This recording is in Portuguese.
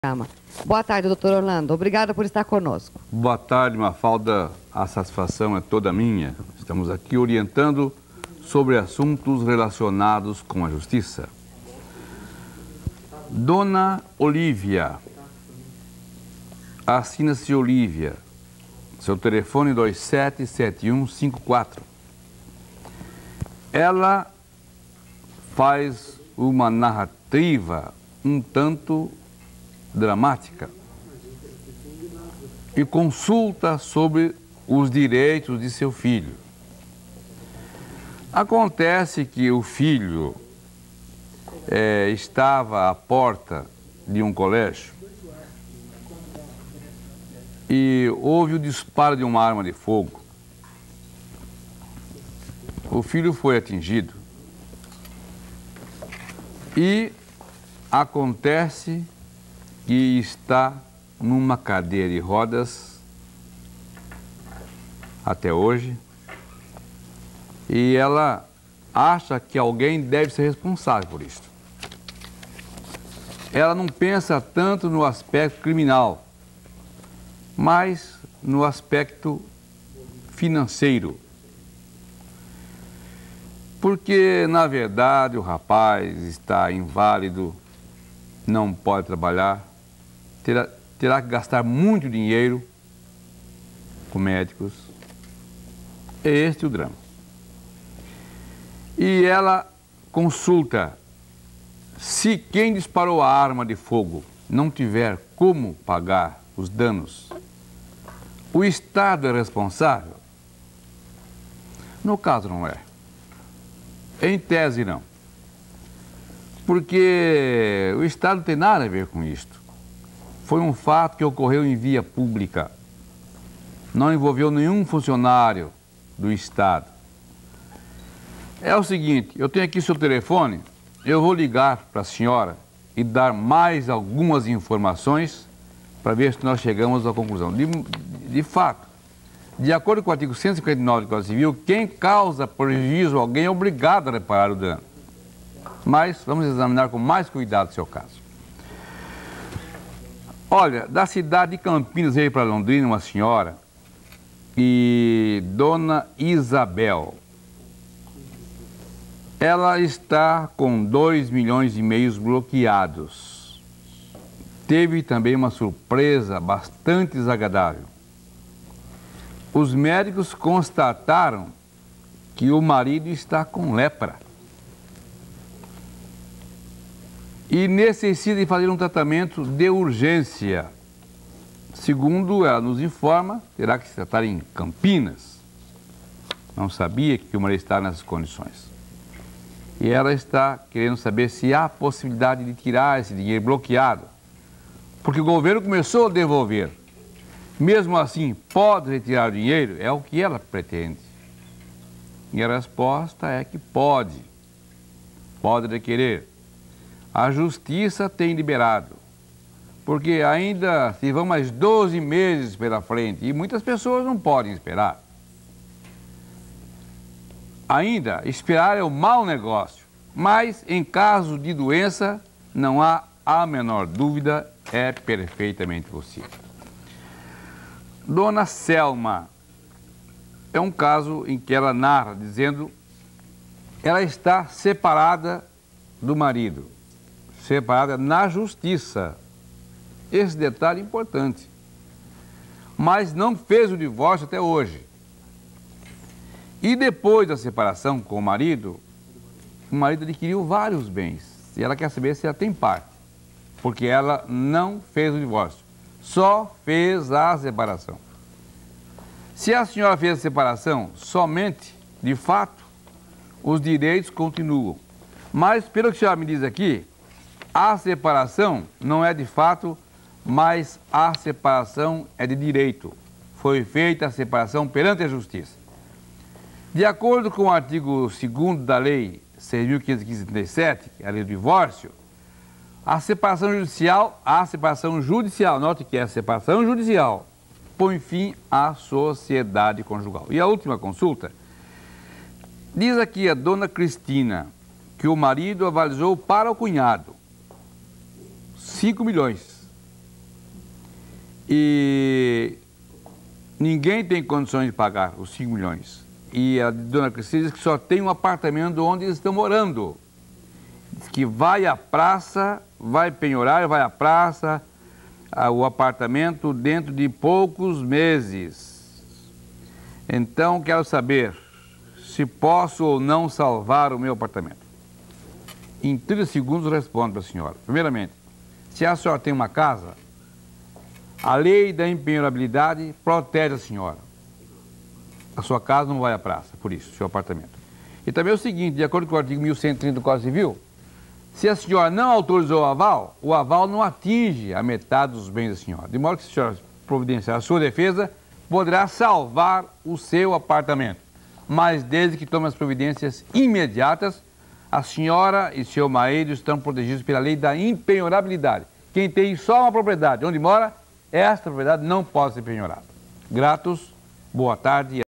programa. Boa tarde, doutor Orlando. Obrigada por estar conosco. Boa tarde, Mafalda. A satisfação é toda minha. Estamos aqui orientando sobre assuntos relacionados com a justiça. Dona Olívia. Assina-se Olívia. Seu telefone 277154. Ela faz uma narrativa um tanto dramática e consulta sobre os direitos de seu filho. Acontece que o filho estava à porta de um colégio e houve o disparo de uma arma de fogo. O filho foi atingido e acontece que está numa cadeira de rodas até hoje e ela acha que alguém deve ser responsável por isso. Ela não pensa tanto no aspecto criminal, mas no aspecto financeiro. Porque, na verdade, o rapaz está inválido, não pode trabalhar, terá que gastar muito dinheiro com médicos. É este o drama. E ela consulta: se quem disparou a arma de fogo não tiver como pagar os danos, o Estado é responsável? No caso, não é. Em tese, não. Porque o Estado não tem nada a ver com isto. Foi um fato que ocorreu em via pública. Não envolveu nenhum funcionário do Estado. É o seguinte, eu tenho aqui seu telefone, eu vou ligar para a senhora e dar mais algumas informações para ver se nós chegamos à conclusão. De fato, de acordo com o artigo 159 do Código Civil, quem causa prejuízo a alguém é obrigado a reparar o dano. Mas vamos examinar com mais cuidado o seu caso. Olha, da cidade de Campinas veio para Londrina uma senhora e Dona Isabel. Ela está com 2,5 milhões bloqueados. Teve também uma surpresa bastante desagradável. Os médicos constataram que o marido está com lepra e necessita de fazer um tratamento de urgência. Segundo ela nos informa, terá que se tratar em Campinas. Não sabia que o marido estava nessas condições. E ela está querendo saber se há possibilidade de tirar esse dinheiro bloqueado, porque o governo começou a devolver. Mesmo assim, pode retirar o dinheiro? É o que ela pretende. E a resposta é que pode. Pode requerer. A Justiça tem liberado. Porque ainda se vão mais 12 meses pela frente e muitas pessoas não podem esperar. Ainda, esperar é um mau negócio. Mas, em caso de doença, não há a menor dúvida, é perfeitamente possível. Dona Selma, é um caso em que ela narra, dizendo que ela está separada do marido, separada na justiça. Esse detalhe é importante. Mas não fez o divórcio até hoje. E depois da separação com o marido adquiriu vários bens. E ela quer saber se ela tem parte, porque ela não fez o divórcio. Só fez a separação. Se a senhora fez a separação somente, de fato, os direitos continuam. Mas, pelo que a senhora me diz aqui, a separação não é de fato, mas a separação é de direito. Foi feita a separação perante a Justiça. De acordo com o artigo 2º da Lei 6.537, a Lei do Divórcio, a separação judicial, note que é a separação judicial, põe fim à sociedade conjugal. E a última consulta, diz aqui a dona Cristina que o marido avalizou para o cunhado 5 milhões. E ninguém tem condições de pagar os 5 milhões. E a dona Cristina diz que só tem um apartamento onde eles estão morando. Diz que vai à praça, vai penhorar, vai à praça, o apartamento dentro de poucos meses. Então, quero saber se posso ou não salvar o meu apartamento. Em 30 segundos, respondo para a senhora. Primeiramente, se a senhora tem uma casa, a lei da impenhorabilidade protege a senhora. A sua casa não vai à praça, por isso, seu apartamento. E também é o seguinte, de acordo com o artigo 1130 do Código Civil, se a senhora não autorizou o aval não atinge a metade dos bens da senhora. De modo que, se a senhora providenciar a sua defesa, poderá salvar o seu apartamento. Mas desde que tome as providências imediatas, a senhora e seu marido estão protegidos pela lei da impenhorabilidade. Quem tem só uma propriedade onde mora, esta propriedade não pode ser penhorada. Gratos, boa tarde.